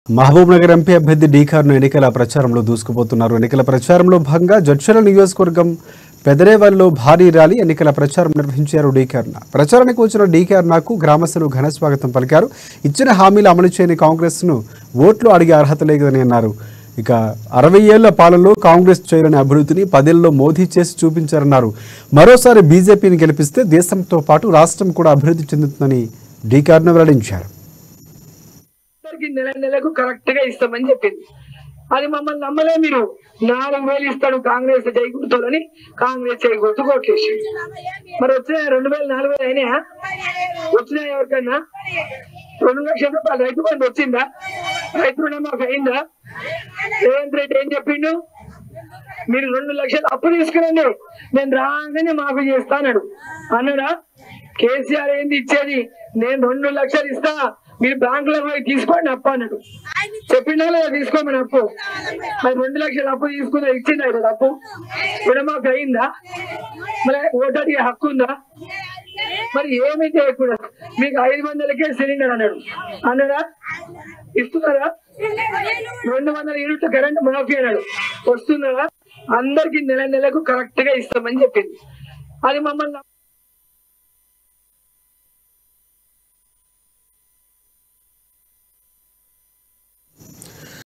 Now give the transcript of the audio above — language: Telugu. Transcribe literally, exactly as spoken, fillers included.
మహబూబ్ నగర్ ఎంపీ అభ్యర్థి డీకార్ను ఎన్నికల ప్రచారంలో దూసుకుపోతున్నారు. ఎన్నికల ప్రచారంలో భాగంగా జడ్చర్ల నియోజకవర్గం పెదరేవల్లో భారీ ర్యాలీ ఎన్నికల ప్రచారం నిర్వహించారు. డీకార్న ప్రచారానికి వచ్చిన డీకార్నాకు గ్రామస్తులు ఘన స్వాగతం పలికారు. ఇచ్చిన హామీలు అమలు చేయని కాంగ్రెస్ ను ఓట్లు అడిగే అర్హత లేదని అన్నారు. ఇక అరవై ఏళ్ల పాలనలో కాంగ్రెస్ చేయని అభివృద్ధిని పదేళ్లలో మోదీ చేసి చూపించారన్నారు. మరోసారి బీజేపీని గెలిపిస్తే దేశంతో పాటు రాష్ట్రం కూడా అభివృద్ధి చెందుతుందని డీకార్ను వెల్లడించారు. నెల నెలకు కరెక్ట్ గా ఇస్తామని చెప్పింది. అది మమ్మల్ని నమ్మలే. మీరు నాలుగు వేలు ఇస్తాడు కాంగ్రెస్ చేయకూడదని కాంగ్రెస్ చేయకూడదు కోట్లేసి మరి వచ్చినాయి. రెండు వేలు నాలుగు వేలు అయినాయా? వచ్చినాయి. ఎవరికైనా రెండు లక్షల రూపాయలు రైతు బంధు వచ్చిందా? రైతు రుణమాఫీ అయిందా? రేవంత్ రెడ్డి ఏం చెప్పిండు? మీరు రెండు లక్షలు అప్పు తీసుకురండి, నేను రాగానే మాఫీ చేస్తానడు అన్నాడా? కేసీఆర్ ఏంది ఇచ్చేది? నేను రెండు లక్షలు ఇస్తా, మీరు బ్యాంకులో పోయి తీసుకోండి అప్పు అన్నాడు. చెప్పిండా లేదా తీసుకోమని అప్పు? మరి రెండు లక్షలు అప్పు తీసుకుందా? ఇచ్చిందా? ఇక్కడ అప్పు రుణమాఫీ అయిందా? మరి ఓటడి హక్కు ఉందా? మరి ఏమి చేయకూడదు. మీకు ఐదు వందలకే సిలిండర్ అన్నాడు అన్నాడా? ఇస్తున్నారా? రెండు వందల యూనిట్ కరెంట్ మాఫీ అన్నాడు, వస్తున్నారా? అందరికి నెల నెలకు కరెక్ట్ గా ఇస్తామని చెప్పింది. అది మమ్మల్ని